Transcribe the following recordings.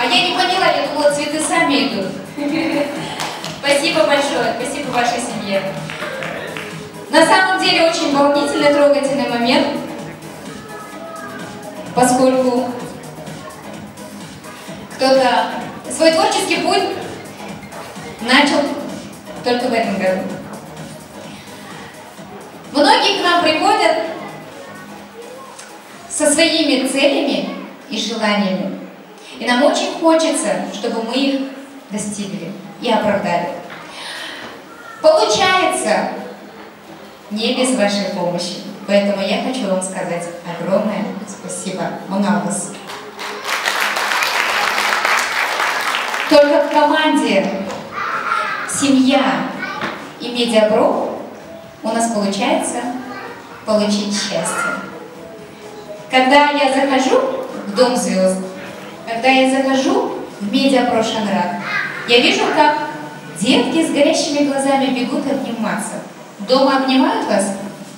А я не поняла, я думала, цветы сами идут. Спасибо большое, спасибо вашей семье. На самом деле очень волнительный, трогательный момент, поскольку кто-то свой творческий путь начал только в этом году. Многие к нам приходят со своими целями и желаниями. И нам очень хочется, чтобы мы их достигли и оправдали. Получается не без вашей помощи. Поэтому я хочу вам сказать огромное спасибо. Много. Только в команде «Семья» и «Медиапро» у нас получается получить счастье. Когда я захожу в Дом звезд, когда я захожу в «Медиапро Шанрак», я вижу, как детки с горящими глазами бегут обниматься. Дома обнимают вас?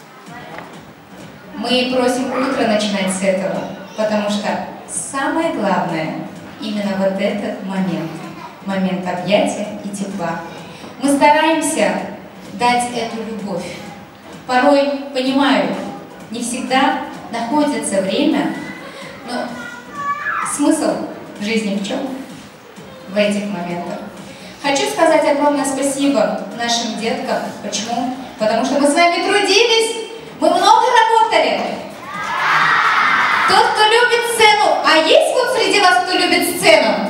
Мы просим утро начинать с этого, потому что самое главное именно вот этот момент объятия и тепла. Мы стараемся дать эту любовь. Порой, понимаю, не всегда находится время, но смысл в жизни в чем? В этих моментах. Хочу сказать огромное спасибо нашим деткам. Почему? Потому что мы с вами трудились, мы много работали. Тот, кто любит сцену, а есть вот среди вас, кто любит сцену?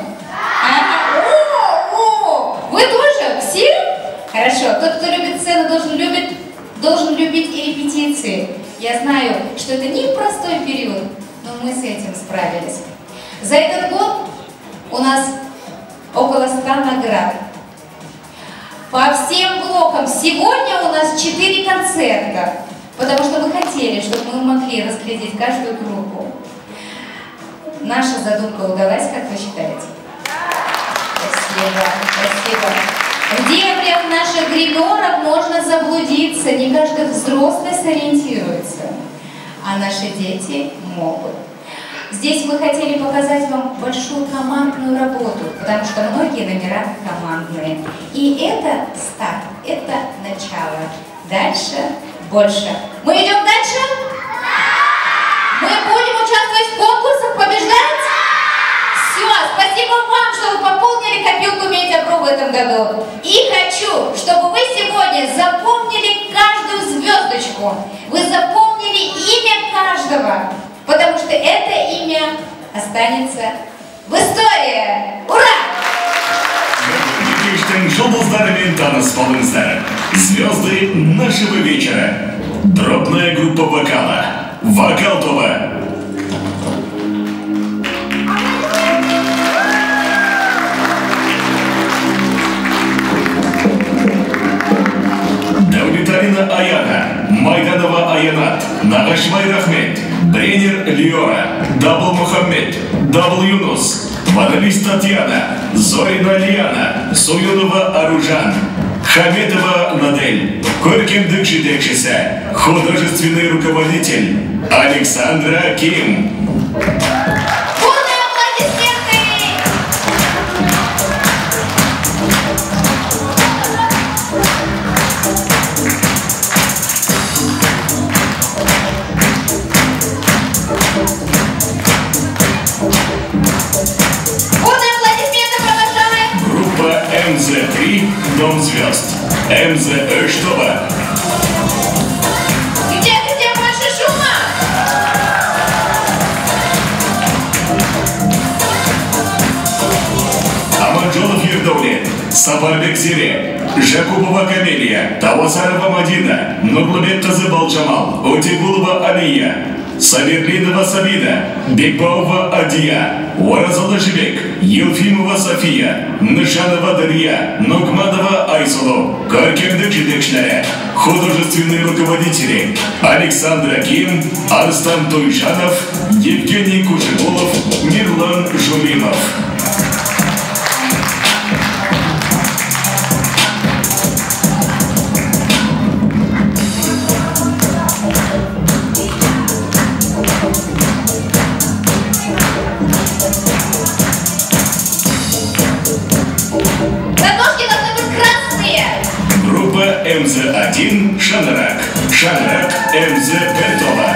Вы тоже? Все? Хорошо. Тот, кто любит сцену, должен любить и репетиции. Я знаю, что это непростой период, но мы с этим справились. За этот год у нас около 100 наград. По всем блокам. Сегодня у нас 4 концерта, потому что мы хотели, чтобы мы могли разглядеть каждую группу. Наша задумка удалась, как вы считаете? Спасибо, спасибо. В дебрях наших гримерок можно заблудиться, не каждый взрослый сориентируется, а наши дети могут. Здесь мы хотели показать вам большую командную работу, потому что многие номера командные. И это старт, это начало. Дальше больше. Мы идем дальше? Мы будем участвовать в конкурсах, побеждать? Все, спасибо вам, что вы пополнили копилку Медиапро в этом году. И хочу, чтобы вы сегодня запомнили каждую звездочку. Вы запомнили имя каждого. Потому что это имя останется в истории. Ура! Звезды нашего вечера. Дробная группа вокала. Вокал Това. Даулитарина Аяна, Майданова Аянат, Нагашмай Рахмет, Бренер Лиора, Дабл Мухаммед, Дабл Юнус, Ваналис Татьяна, Зорина Лиана, Суюнова Аружан, Хаметова Надель, Коркин Дыкши-Декшиса, художественный руководитель Александра Ким. МЗ-3, Дом звезд. МЗ что? Где ваши шума? Аманжолов Ердовлет, Сапарбек Зире, Жакубова Камелия, Тавасарова Мадина, Нурлубек Тазы Балджамал, Утигулова Алия, Саберлинова Сабина, Бекбаува Адия, Уаразала Жибек, Елфимова София, Нышанова Дарья, Нугмадова Айсулу, Каркендык Жидекшнаря, художественные руководители Александра Ким, Арстан Туйшанов, Евгений Кушегулов, Мирлан Жулимов. МЗ-1 Шанрак. Шанрак МЗ Бертова.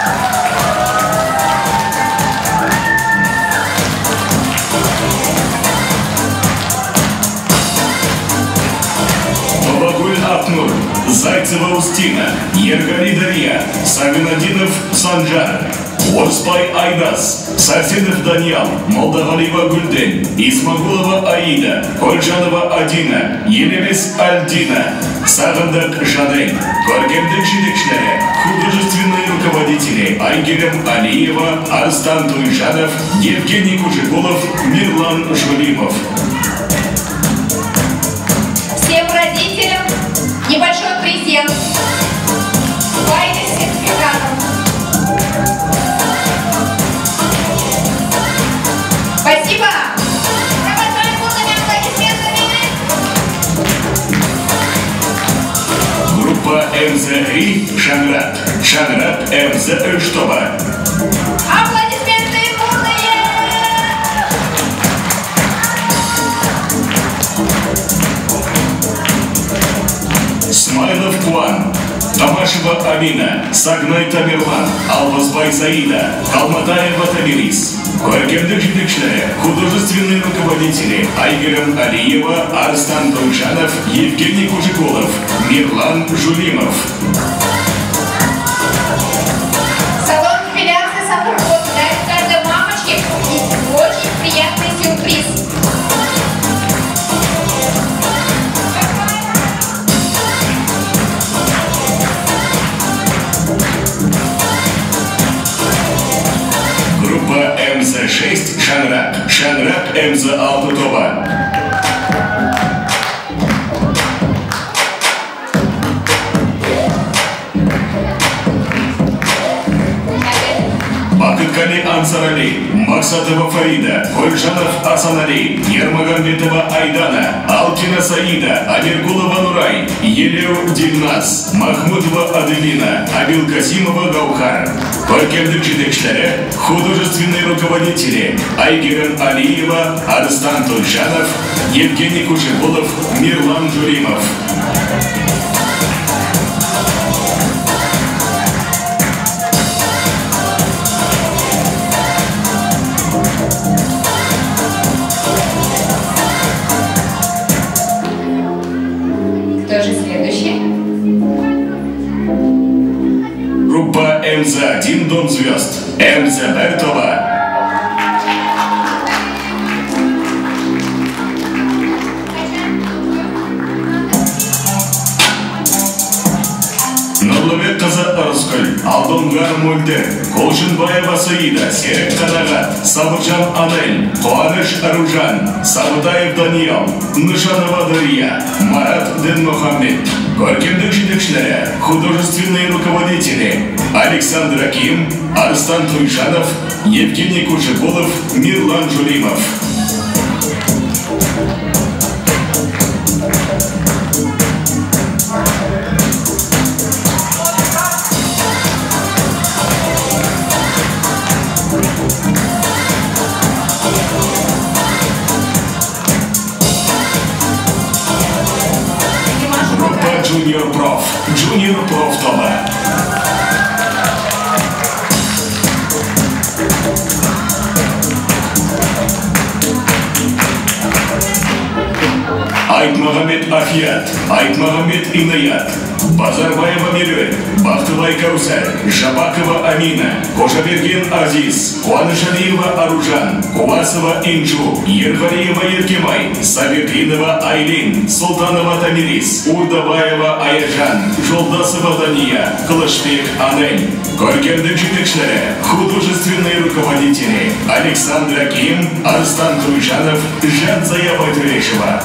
Бабагуль Акнур, Зайцева Устина, Ергали Дарья, Савинадинов Санжар, Орспай Айдас, Сарсенов Даниал, Молдавалиева Гульден, Исмагулова Аида, Кольжанова Адина, Елемес Альдина, Сагандак Жанель, Горгемдек Жидекшлере, художественные руководители Айгерем Алиева, Арстан Туйжанов, Евгений Кужикулов, Мирлан Жулимов. Всем родителям небольшой презент. Файлик с сертификатом. Спасибо! Провожаем бурными аплодисментами. Группа МЗ-3 Шанрак. Шанрак МЗ Эштоба. Аплодисменты бурные! Смайлов Куан, Тамашева Амина, Сагнай Тамерлан, Албазбай Саида, Калматаева Тамирис. Горгемдек Жидекшлере, художественные руководители Айгерем Алиева, Арстан Туйжанов, Евгений Кужикулов, Мирлан Жулимов. Салон эпиляции Самурков дает каждой мамочке очень приятный сюрприз. Группа МЗ-6 Шанрак. Шанрак МЗ Алтутова. Бакыткали Ансарали, Максатова Фарида, Кольжанов Асанали, Ермагамбетова Айдана, Алкина Саида, Амиргулова Нурай, Елеу Дильназ, Махмудова Аделина, Абилкасимова Гаухар. Горгемдек Жидекшлере, художественные руководители Айгерем Алиева, Арстан Туйжанов, Евгений Кужикулов, Мирлан Жулимов. Кто же следующий? Группа МЗ-1 Дом звезд. МЗ Бертова. Нұрлыбек қызы Ырысгүл, Алдонгар Мөлдер, Колшынбаева Саида, Серік Қанағат, Сабыржан Анель, Қуаныш Аружан, Сабытаев Даниал, Нышанова Дарья, Марат Денмухаммед. Горгемдек Жидекшлере, художественные руководители Александр Аким, Арстан Туйжанов, Евгений Кужикулов, Мирлан Жулимов. Группа Junior Prof. Junior Prof Тоба. Айтмагамед Ахият, Айтмагамед Инаят, Базарбаева Мирель, Бахтыбай Каусар, Жабакова Амина, Кожаберген Азиз, Куанышалиева Аружан, Кувасова Инчу, Ервалиева Еркемай, Сабиркинова Айлин, Султанова Тамирис, Урдабаева Аяжан, Жолдасова Дания, Кылышбек Анель. Горгемдек Жидекшлере, художественные руководители Александр Аким, Арстан Туйжанов, Жанзая Байтурешева.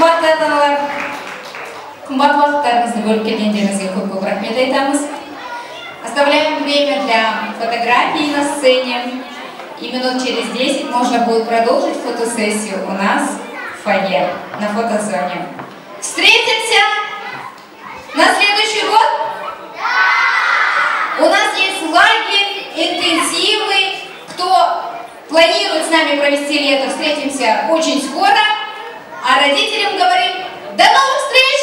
Кымбат вакыттарыңызды бөліп келгендеріңізге көп рахмет айтамыз. Оставляем время для фотографий на сцене. И минут через 10 можно будет продолжить фотосессию у нас в фойе на фотозоне. Встретимся на следующий год? Да! У нас есть лагерь интенсивный. Кто планирует с нами провести лето, встретимся очень скоро. А родителям говорим: до новых встреч!